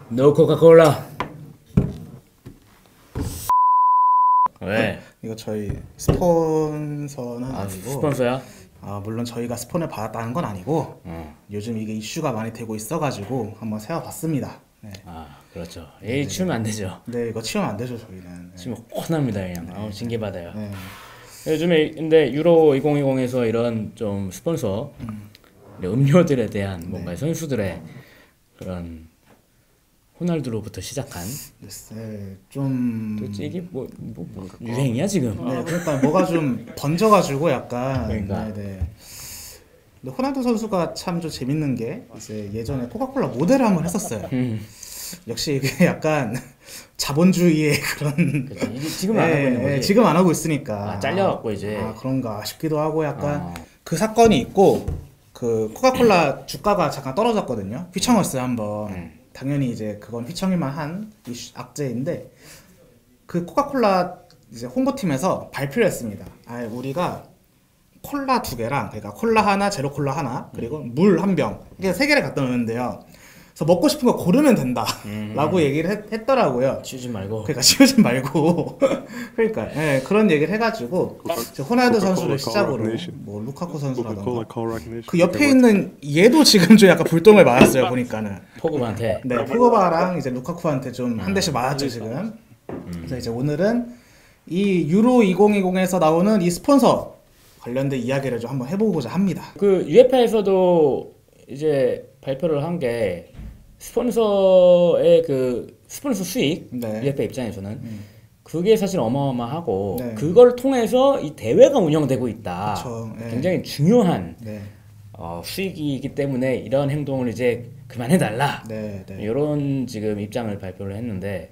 노 코카콜라. 왜? 이거 저희 스폰서는 아니고 스폰서야? 물론 저희가 스폰을 받았다는 건 아니고 요즘 이게 이슈가 많이 되고 있어가지고 한번 세워봤습니다. 네. 그렇죠. 에이 치우면 안 되죠. 네, 이거 치우면 안 되죠 저희는. 네. 치우면 혼납니다 그냥. 징계 받아요. 네. 요즘에 근데 유로 2020에서 이런 좀 스폰서 음료들에 대한 뭔가 선수들의 그런 호날두로부터 시작한 네, 좀 도대체 이게 뭐 유행이야 지금? 네, 그러니까 뭐가 좀 번져가지고 약간 그러니까. 네. 근데 호날두 선수가 참 좀 재밌는 게 이제 예전에 코카콜라 모델을 한번 했었어요. 역시 이게 약간 자본주의의 그런 그치. 이게 지금 안 하고 있는 거지? 지금 안 하고 있으니까 잘려갖고 이제 그런가 싶기도 하고 약간 그 사건이 있고 그 코카콜라 주가가 잠깐 떨어졌거든요. 휘청었어요 한번. 당연히 이제 그건 휘청일만 한 악재인데 그 코카콜라 이제 홍보팀에서 발표를 했습니다. 우리가 콜라 2개랑 그러니까 콜라 하나, 제로 콜라 하나, 그리고 물 1병 이게 3개를 갖다 놓는데요. 그래서 먹고 싶은 거 고르면 된다라고 얘기를 했더라고요. 치우지 말고. 그러니까 치우지 말고. 그러니까 그런 얘기를 해가지고 호날두 선수를 시작으로 뭐 루카쿠 선수라던가 그 옆에 있는 얘도 지금 좀 약간 불똥을 맞았어요 보니까는. 포그바한테. 네, 포그바랑 이제 루카쿠한테 좀 한 대씩 맞았죠 지금. 그래서 이제 오늘은 이 유로 2020에서 나오는 이 스폰서 관련된 이야기를 좀 한번 해보고자 합니다. 그 UEFA에서도 이제 발표를 한 게 스폰서의 그 스폰서 수익 UEFA 입장에서는 그게 사실 어마어마하고 그걸 통해서 이 대회가 운영되고 있다. 그쵸, 굉장히 중요한 수익이기 때문에 이런 행동을 이제 그만해달라. 이런 지금 입장을 발표를 했는데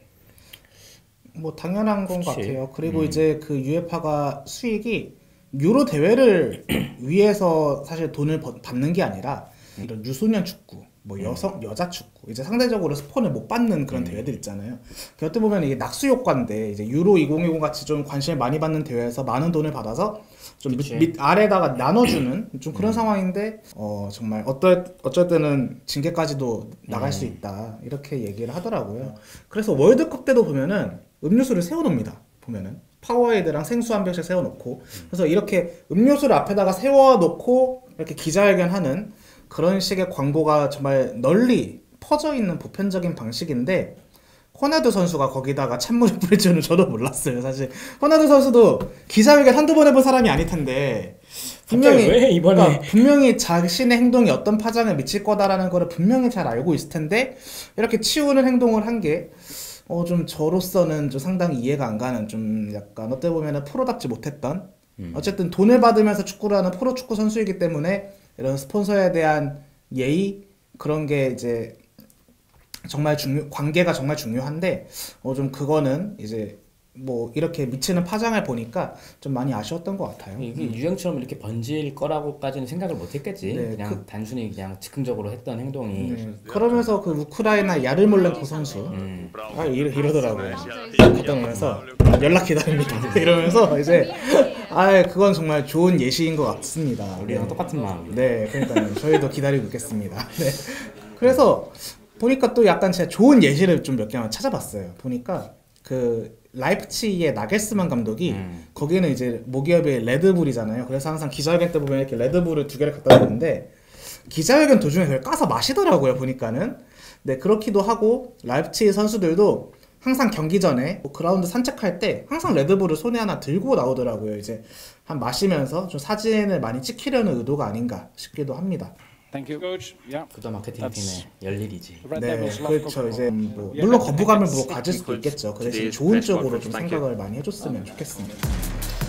뭐 당연한 건 같아요. 그리고 이제 그 UEFA가 수익이 유로 대회를 위해서 사실 돈을 받는 게 아니라 이런 유소년 축구, 뭐 여자 축구, 이제 상대적으로 스폰을 못 받는 그런 대회들 있잖아요. 어떻게 보면 이게 낙수 효과인데 이제 유로 2020 같이 좀 관심을 많이 받는 대회에서 많은 돈을 받아서 좀 밑 아래다가 나눠주는 좀 그런 상황인데 정말 어쩔 때는 징계까지도 나갈 수 있다 이렇게 얘기를 하더라고요. 그래서 월드컵 때도 보면은 음료수를 세워놓습니다. 보면은 파워에이드랑 생수 한 병씩 세워놓고 그래서 이렇게 음료수를 앞에다가 세워놓고 이렇게 기자회견하는 그런 식의 광고가 정말 널리 퍼져 있는 보편적인 방식인데 호날두 선수가 거기다가 찬물을 뿌릴 줄은 저도 몰랐어요. 사실 호날두 선수도 기자회견 한두 번 해본 사람이 아닐 텐데 분명히 왜 이번에 그러니까 분명히 자신의 행동이 어떤 파장을 미칠 거다라는 거를 분명히 잘 알고 있을 텐데 이렇게 치우는 행동을 한 게 좀 저로서는 좀 상당히 이해가 안 가는 좀 약간 어떻게 보면은 프로답지 못했던 어쨌든 돈을 받으면서 축구를 하는 프로축구 선수이기 때문에 이런 스폰서에 대한 예의 그런 게 이제 정말 관계가 정말 중요한데 좀 그거는 이제 뭐 이렇게 미치는 파장을 보니까 좀 많이 아쉬웠던 것 같아요. 이게 유행처럼 이렇게 번질 거라고까지는 생각을 못했겠지. 그냥 단순히 그냥 즉흥적으로 했던 행동이. 그러면서 그 우크라이나 야르몰렌코 선수 이러더라고요. 갔다 오면서 연락 기다립니다. 이러면서 이제 그건 정말 좋은 예시인 것 같습니다. 우리랑 똑같은 마음. 네, 그러니까 저희도 기다리고 있겠습니다. 네. 그래서 보니까 또 약간 제가 좋은 예시를 좀 몇 개만 찾아봤어요. 보니까 그 라이프치히의 나겔스만 감독이 거기는 이제 모기업이 레드불이잖아요. 그래서 항상 기자회견 때 보면 이렇게 레드불을 2개를 갖다 놓는데 기자회견 도중에 그걸 까서 마시더라고요. 보니까는. 네, 그렇기도 하고 라이프치히 선수들도 항상 경기 전에 뭐 그라운드 산책할 때 항상 레드불을 손에 하나 들고 나오더라고요. 이제 한 마시면서 좀 사진을 많이 찍히려는 의도가 아닌가 싶기도 합니다. Thank you, coach. Yeah. 그도 마케팅팀의 열일이지. 네, 그렇죠. 이제 뭐 물론 거부감을 뭐 가질 수도 있겠죠. 그 대신 좋은 쪽으로 좀 생각을 많이 해줬으면 좋겠습니다.